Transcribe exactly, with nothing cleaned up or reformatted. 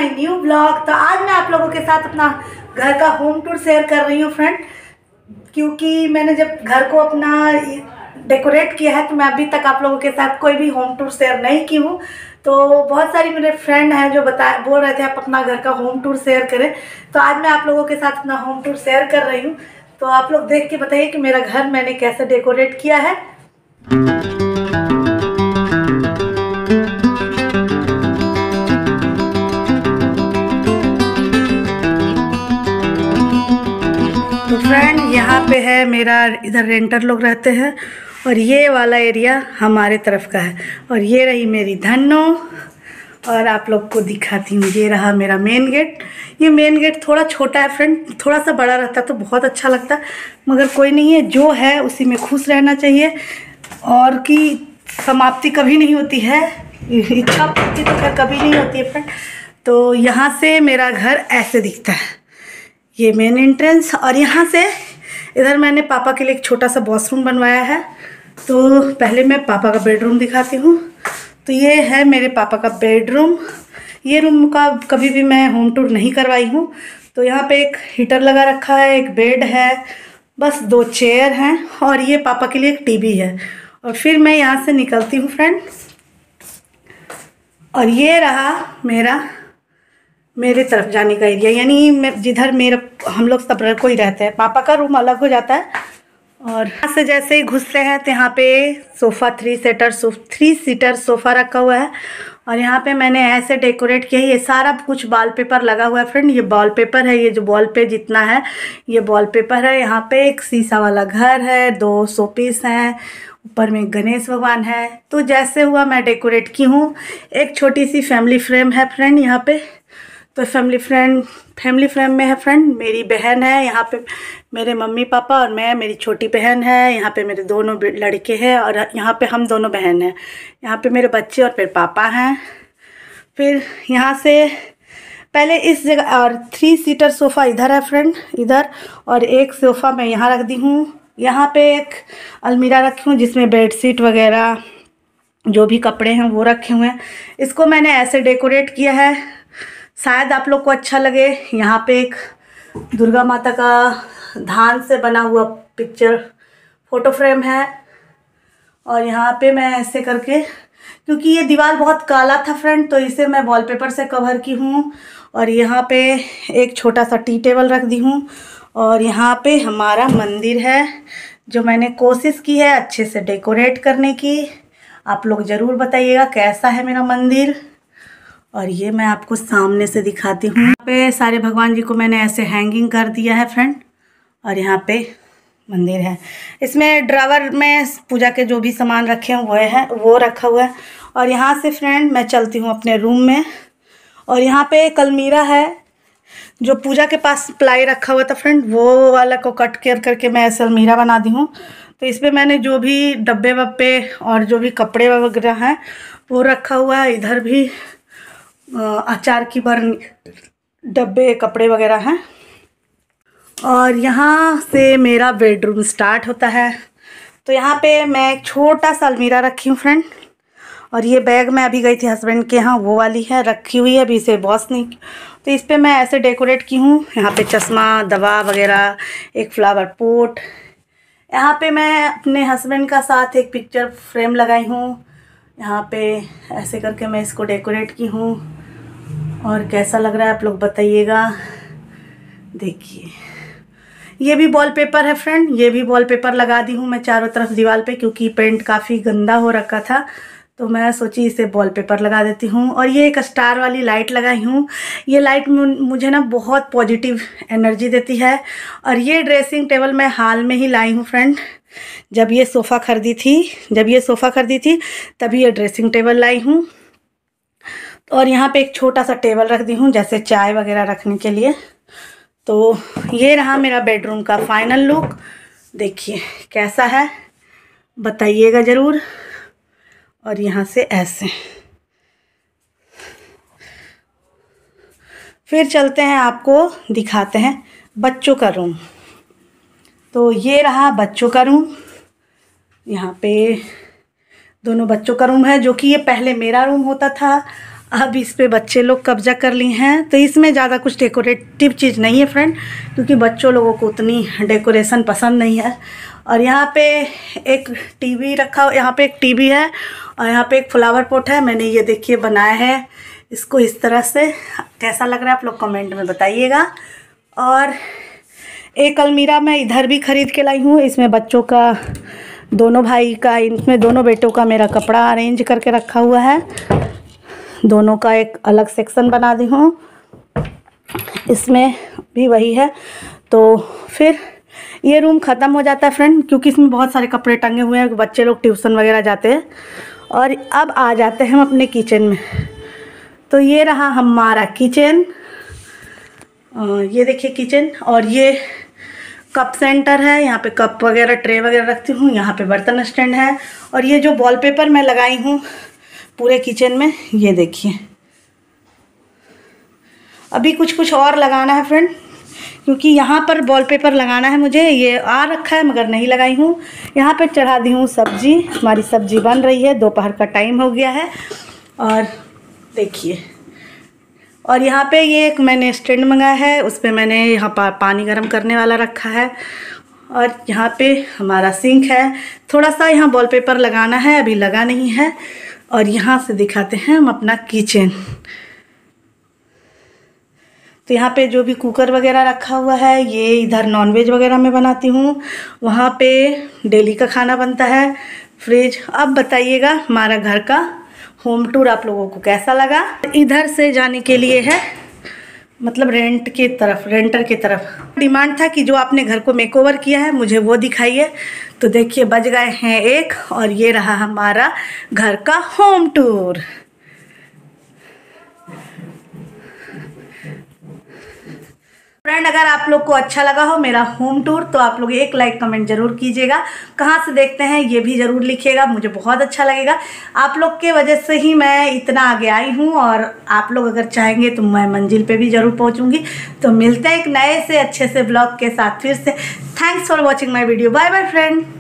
My new blog. तो आज मैं आप लोगों के साथ अपना घर का होम टूर शेयर कर रही हूँ फ्रेंड, क्योंकि मैंने जब घर को अपना डेकोरेट किया है तो मैं अभी तक आप लोगों के साथ कोई भी होम टूर शेयर नहीं की हूँ। तो बहुत सारी मेरे फ्रेंड हैं जो बता बोल रहे थे आप अपना घर का होम टूर शेयर करें, तो आज मैं आप लोगों के साथ अपना होम टूर शेयर कर रही हूँ। तो आप लोग देख के बताइए कि मेरा घर मैंने कैसे डेकोरेट किया है। तो फ्रेंड यहाँ पे है मेरा, इधर रेंटर लोग रहते हैं और ये वाला एरिया हमारे तरफ का है। और ये रही मेरी धन्नो, और आप लोग को दिखाती हूँ, ये रहा मेरा मेन गेट। ये मेन गेट थोड़ा छोटा है फ्रेंड, थोड़ा सा बड़ा रहता तो बहुत अच्छा लगता, मगर कोई नहीं है, जो है उसी में खुश रहना चाहिए। और कि समाप्ति कभी नहीं होती है, इच्छा पूर्ति तो खैर कभी नहीं होती है फ्रेंड। तो यहाँ से मेरा घर ऐसे दिखता है, ये मेन एंट्रेंस। और यहाँ से इधर मैंने पापा के लिए एक छोटा सा वॉशरूम बनवाया है। तो पहले मैं पापा का बेडरूम दिखाती हूँ। तो ये है मेरे पापा का बेडरूम। ये रूम का कभी भी मैं होम टूर नहीं करवाई हूँ। तो यहाँ पे एक हीटर लगा रखा है, एक बेड है, बस दो चेयर हैं, और ये पापा के लिए एक टीवी है। और फिर मैं यहाँ से निकलती हूँ फ्रेंड, और ये रहा मेरा मेरे तरफ जाने का एरिया, यानी मैं जिधर मेरा हम लोग सब कोई रहते हैं। पापा का रूम अलग हो जाता है। और यहाँ से जैसे ही घुसते हैं तो यहाँ पे sofa three seater three seater sofa रखा हुआ है। और यहाँ पे मैंने ऐसे डेकोरेट किया है, ये सारा कुछ वॉलपेपर लगा हुआ है फ्रेंड। ये वॉलपेपर है, ये जो वॉल पे जितना है ये वॉलपेपर है। यहाँ पे एक शीशा वाला घर है, दो शोपीस हैं, ऊपर में गणेश भगवान है। तो जैसे हुआ मैं डेकोरेट की हूँ। एक छोटी सी फैमिली फ्रेम है फ्रेंड यहाँ पे। तो फैमिली फ्रेंड फैमिली फ्रेम में है फ्रेंड मेरी बहन है, यहाँ पे मेरे मम्मी पापा और मैं, मेरी छोटी बहन है, यहाँ पे मेरे दोनों लड़के हैं, और यहाँ पे हम दोनों बहन हैं। यहाँ पे मेरे बच्चे और फिर पापा हैं। फिर यहाँ से पहले इस जगह, और थ्री सीटर सोफ़ा इधर है फ्रेंड, इधर। और एक सोफ़ा मैं यहाँ रख दी हूँ। यहाँ पे एक अलमीरा रखी हूँ जिसमें बेडशीट वगैरह जो भी कपड़े हैं वो रखे हुए हैं। इसको मैंने ऐसे डेकोरेट किया है, शायद आप लोग को अच्छा लगे। यहाँ पे एक दुर्गा माता का धान से बना हुआ पिक्चर फ़ोटो फ्रेम है। और यहाँ पे मैं ऐसे करके, क्योंकि ये दीवार बहुत काला था फ्रेंड, तो इसे मैं वॉलपेपर से कवर की हूँ। और यहाँ पे एक छोटा सा टी टेबल रख दी हूँ। और यहाँ पे हमारा मंदिर है, जो मैंने कोशिश की है अच्छे से डेकोरेट करने की। आप लोग ज़रूर बताइएगा कैसा है मेरा मंदिर। और ये मैं आपको सामने से दिखाती हूँ। यहाँ पे सारे भगवान जी को मैंने ऐसे हैंगिंग कर दिया है फ्रेंड। और यहाँ पे मंदिर है, इसमें ड्रावर में पूजा के जो भी सामान रखे हैं वो है वो रखा हुआ है। और यहाँ से फ्रेंड मैं चलती हूँ अपने रूम में। और यहाँ पे एक अलमीरा है, जो पूजा के पास प्लाई रखा हुआ था फ्रेंड, वो वाला को कट कर करके मैं ऐसे अलमीरा बना दी हूँ। तो इसमें मैंने जो भी डब्बे वब्बे और जो भी कपड़े वगैरह हैं वो रखा हुआ है। इधर भी अचार की बर्नी, डब्बे, कपड़े वगैरह हैं। और यहाँ से मेरा बेडरूम स्टार्ट होता है। तो यहाँ पे मैं एक छोटा सा अलमीरा रखी हूँ फ्रेंड। और ये बैग मैं अभी गई थी हस्बैंड के यहाँ, वो वाली है रखी हुई है, अभी इसे वॉश नहीं। तो इस पर मैं ऐसे डेकोरेट की हूँ। यहाँ पे चश्मा, दवा वगैरह, एक फ्लावर पोट। यहाँ पे मैं अपने हस्बैंड का साथ एक पिक्चर फ्रेम लगाई हूँ। यहाँ पे ऐसे करके मैं इसको डेकोरेट की हूँ। और कैसा लग रहा है आप लोग बताइएगा। देखिए ये भी वॉलपेपर है फ्रेंड, ये भी वॉलपेपर लगा दी हूँ मैं चारों तरफ दीवार पे, क्योंकि पेंट काफ़ी गंदा हो रखा था। तो मैं सोची इसे वॉलपेपर लगा देती हूँ। और ये एक स्टार वाली लाइट लगाई हूँ। ये लाइट मुझे ना बहुत पॉजिटिव एनर्जी देती है। और ये ड्रेसिंग टेबल मैं हाल में ही लाई हूँ फ्रेंड। जब ये सोफ़ा खरीदी थी जब ये सोफ़ा खरीदी थी तभी ये ड्रेसिंग टेबल लाई हूँ। और यहाँ पे एक छोटा सा टेबल रख दी हूँ, जैसे चाय वगैरह रखने के लिए। तो ये रहा मेरा बेडरूम का फाइनल लुक। देखिए कैसा है, बताइएगा ज़रूर। और यहाँ से ऐसे फिर चलते हैं, आपको दिखाते हैं बच्चों का रूम। तो ये रहा बच्चों का रूम। यहाँ पे दोनों बच्चों का रूम है, जो कि ये पहले मेरा रूम होता था। अब इस पे बच्चे लोग कब्जा कर ली हैं। तो इसमें ज़्यादा कुछ डेकोरेटिव चीज़ नहीं है फ्रेंड, क्योंकि बच्चों लोगों को उतनी डेकोरेशन पसंद नहीं है। और यहाँ पे एक टीवी रखा, यहाँ पे एक टीवी है और यहाँ पे एक फ्लावर पॉट है। मैंने ये देखिए बनाया है इसको इस तरह से। कैसा लग रहा है आप लोग कमेंट में बताइएगा। और एक अलमीरा मैं इधर भी ख़रीद के लाई हूँ। इसमें बच्चों का, दोनों भाई का, इसमें दोनों बेटों का मेरा कपड़ा अरेंज करके रखा हुआ है। दोनों का एक अलग सेक्शन बना दी हूँ। इसमें भी वही है। तो फिर ये रूम ख़त्म हो जाता है फ्रेंड, क्योंकि इसमें बहुत सारे कपड़े टंगे हुए हैं, बच्चे लोग ट्यूशन वगैरह जाते हैं। और अब आ जाते हैं हम अपने किचन में। तो ये रहा हमारा किचन। ये देखिए किचन, और ये कप सेंटर है। यहाँ पे कप वगैरह, ट्रे वगैरह रखती हूँ। यहाँ पे बर्तन स्टैंड है। और ये जो वॉलपेपर मैं लगाई हूँ पूरे किचन में, ये देखिए। अभी कुछ कुछ और लगाना है फ्रेंड, क्योंकि यहाँ पर वॉलपेपर लगाना है मुझे। ये आ रखा है मगर नहीं लगाई हूँ। यहाँ पे चढ़ा दी हूँ सब्जी। हमारी सब्जी बन रही है, दोपहर का टाइम हो गया है। और देखिए, और यहाँ पे ये एक मैंने स्टैंड मंगाया है, उस पर मैंने यहाँ पर पानी गर्म करने वाला रखा है। और यहाँ पे हमारा सिंक है। थोड़ा सा यहाँ वॉलपेपर लगाना है, अभी लगा नहीं है। और यहाँ से दिखाते हैं हम अपना किचन। तो यहाँ पे जो भी कुकर वगैरह रखा हुआ है, ये इधर नॉनवेज वगैरह मैं बनाती हूँ। वहाँ पे डेली का खाना बनता है। फ्रिज। अब बताइएगा हमारा घर का होम टूर आप लोगों को कैसा लगा। इधर से जाने के लिए है, मतलब रेंट के तरफ, रेंटर के तरफ डिमांड था कि जो आपने घर को मेकओवर किया है मुझे वो दिखाइए। तो देखिए बज गए हैं एक, और ये रहा हमारा घर का होम टूर। फ्रेंड, अगर आप लोग को अच्छा लगा हो मेरा होम टूर तो आप लोग एक लाइक कमेंट जरूर कीजिएगा। कहाँ से देखते हैं ये भी ज़रूर लिखिएगा, मुझे बहुत अच्छा लगेगा। आप लोग के वजह से ही मैं इतना आगे आई हूँ, और आप लोग अगर चाहेंगे तो मैं मंजिल पे भी ज़रूर पहुँचूँगी। तो मिलते हैं एक नए से अच्छे से ब्लॉग के साथ फिर से। Thanks for watching my video. Bye bye friend.